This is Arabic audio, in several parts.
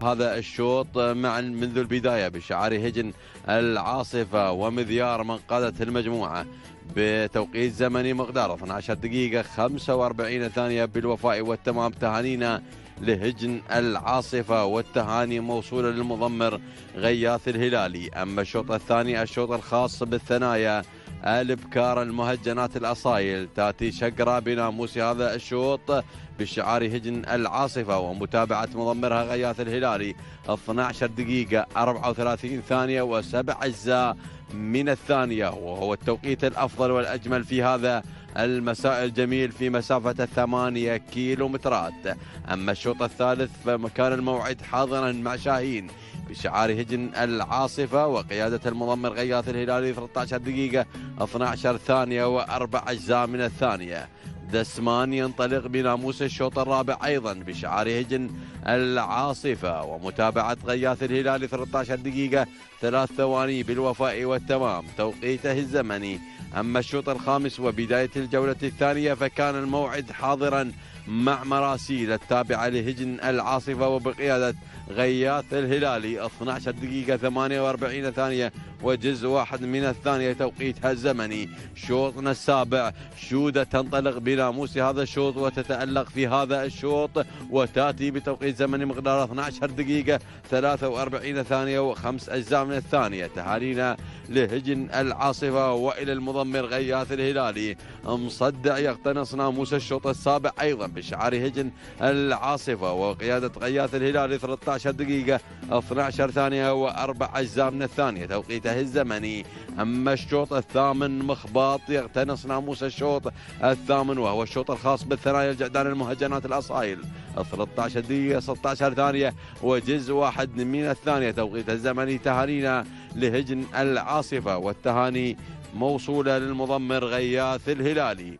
هذا الشوط معا منذ البداية بشعار هجن العاصفة ومذيار من قادت المجموعة بتوقيت زمني مقدار 12 دقيقة 45 ثانية بالوفاء والتمام. تهانينا لهجن العاصفة والتهاني موصولة للمضمر غياث الهلالي. أما الشوط الثاني الشوط الخاص بالثنايا الابكار المهجنات الاصايل تاتي شقرة بناموس هذا الشوط بشعار هجن العاصفة ومتابعة مضمرها غياث الهلالي 12 دقيقة 34 ثانية و7 أجزاء من الثانية، وهو التوقيت الأفضل والأجمل في هذا المساء الجميل في مسافة 8 كيلومترات. أما الشوط الثالث فمكان الموعد حاضرا مع شاهين بشعار هجن العاصفة وقيادة المضمر غياث الهلالي 13 دقيقة 12 ثانية و4 أجزاء من الثانية. دسمان ينطلق بناموس الشوط الرابع أيضا بشعار هجن العاصفة ومتابعة غياث الهلالي 13 دقيقة 3 ثواني بالوفاء والتمام توقيته الزمني. أما الشوط الخامس وبداية الجولة الثانية فكان الموعد حاضرا مع مراسيل التابعة لهجن العاصفة وبقيادة غياث الهلالي 12 دقيقة 48 ثانية وجزء واحد من الثانية توقيتها الزمني. شوطنا السابع شودة تنطلق بناموس هذا الشوط وتتألق في هذا الشوط وتأتي بتوقيت زمني مقدار 12 دقيقة 43 ثانية و5 أجزاء من الثانية. تهانينا لهجن العاصفة وإلى المضمر غياث الهلالي. مصدع يقتنص ناموس الشوط السابع أيضا بشعار هجن العاصفة وقيادة غياث الهلالي 13 دقيقة 12 ثانية و4 أجزاء من الثانية توقيته الزمني. أما الشوط الثامن مخباط يقتنص ناموس الشوط الثامن وهو الشوط الخاص بالثنايا الجعدان المهجنات الأصايل 13 دقيقة 16 ثانية وجزء واحد من الثانية توقيته الزمني. تهانينا لهجن العاصفة والتهاني موصولة للمضمر غياث الهلالي.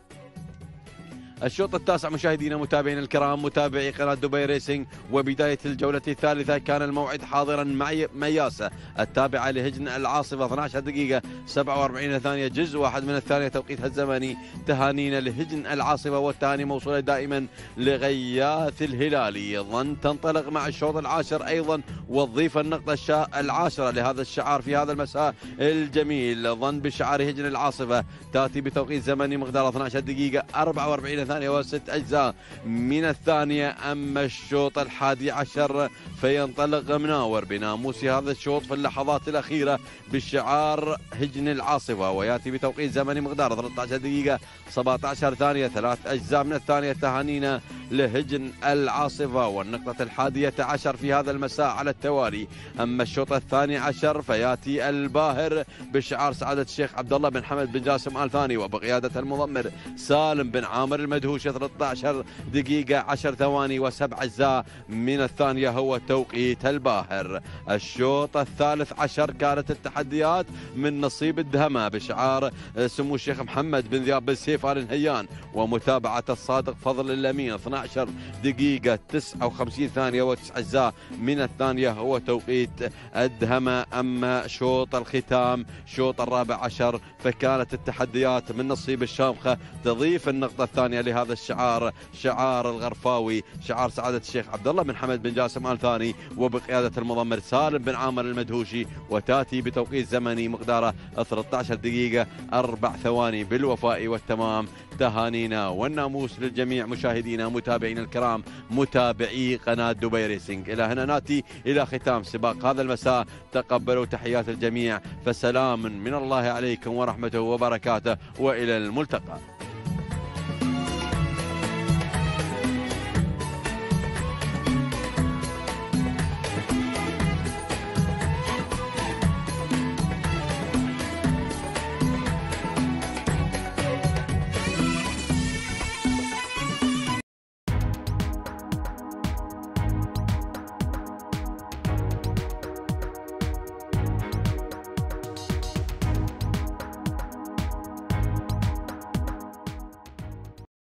الشوط التاسع مشاهدينا متابعينا الكرام متابعي قناة دبي ريسنج وبداية الجولة الثالثة كان الموعد حاضرا مع مياسة التابعة لهجن العاصفة 12 دقيقة 47 ثانية جزء واحد من الثانية توقيتها الزمني. تهانينا لهجن العاصفة والتهاني موصولة دائما لغياث الهلالي. ظن تنطلق مع الشوط العاشر أيضا وتضيف النقطة العاشرة لهذا الشعار في هذا المساء الجميل. ظن بشعار هجن العاصفة تأتي بتوقيت زمني مقدار 12 دقيقة 44 ثانية و6 أجزاء من الثانية. أما الشوط الحادي عشر فينطلق مناور بناموس هذا الشوط في اللحظات الأخيرة بشعار هجن العاصفة ويأتي بتوقيت زمني مقدار 13 دقيقة 17 ثانية 3 أجزاء من الثانية. تهانينا لهجن العاصفة والنقطة الحادية عشر في هذا المساء على التوالي. أما الشوط الثاني عشر فيأتي الباهر بشعار سعادة الشيخ عبد الله بن حمد بن جاسم آل ثاني وبقيادة المضمر سالم بن عامر المدهوشي 13 دقيقة 10 ثواني و7 أجزاء من الثانية هو توقيت الباهر. الشوط الثالث عشر كانت التحديات من نصيب الدهمة بشعار سمو الشيخ محمد بن ذياب بن سيف آل نهيان ومتابعة الصادق فضل الأمين 12 دقيقة 59 ثانية و9 أجزاء من الثانية هو توقيت الدهمة. أما شوط الختام شوط الرابع عشر فكانت التحديات من نصيب الشامخة تضيف النقطة الثانية لهذا الشعار شعار الغرفاوي شعار سعادة الشيخ عبد الله بن حمد بن جاسم آل ثاني وبقيادة المضمر سالم بن عامر المدهوشي وتاتي بتوقيت زمني مقداره 13 دقيقة 4 ثواني بالوفاء والتمام. تهانينا والناموس للجميع مشاهدينا متابعينا الكرام متابعي قناة دبي ريسنج. إلى هنا ناتي إلى ختام سباق هذا المساء. تقبلوا تحيات الجميع فسلام من الله عليكم ورحمته وبركاته وإلى الملتقى.